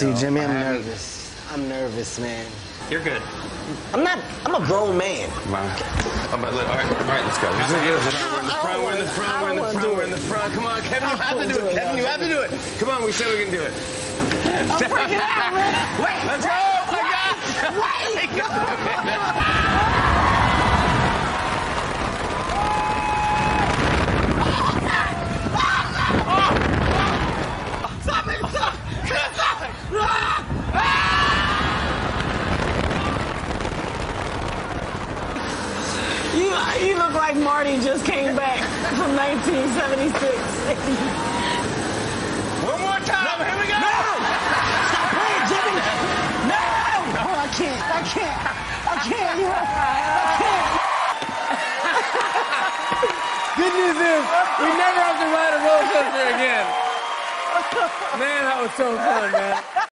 See, Jimmy, I'm nervous. I'm nervous, man. You're good. I'm a grown man. Come on. All right, let's go. We're in the front. Come on, Kevin, you have to do it. Kevin, you have to do it. Come on, we said we can do it. I'm freaking out, man. Wait, let's go. Oh, my God. Wait. You look like Marty just came back from 1976. One more time. No, here we go. No! Stop playing, Jimmy. No! Oh, I can't. Good news is, we never have to ride a roller coaster again. Man, that was so fun, man.